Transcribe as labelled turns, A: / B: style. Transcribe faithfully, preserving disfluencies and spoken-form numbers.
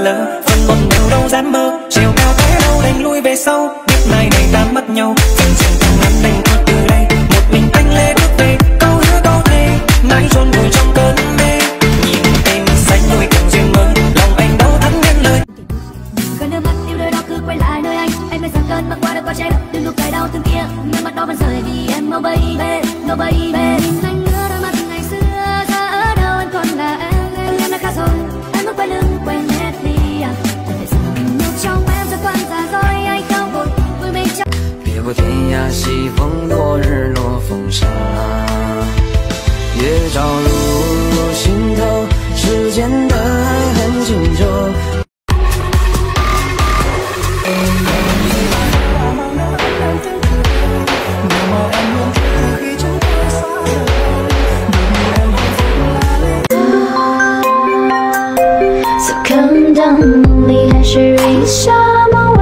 A: lỡ, phần một đều đâu dám mơ, chiều cao thế đâu đành lui về sau, biết mai này ta mất nhau, dần dần từng ngắn đành thôi từ đây, một mình anh lê bước về, câu hứa câu thề, mãi chôn vùi trong cơn mê, nhìn em xanh đôi càng duyên mơ, lòng anh đâu thắng nhân lời.
B: Cơn nước mắt yêu nơi đó cứ quay lại nơi anh, anh mới sang cơn băng qua được qua trái đất, đừng lúc cay đau thương kia, nước mắt đó vẫn rơi vì em, oh baby, oh baby. Nhìn anh nữa đôi mắt ngày xưa, giờ ở đâu anh còn là em, em đã khác rồi, anh muốn quay lưng quên hết đi à. trong emจะ关在rồi anh không buồn vui mình chẳng
C: 别过天涯西风落日落风沙，月照入心头，时间的爱很清楚。
B: 看到梦里还是一下梦。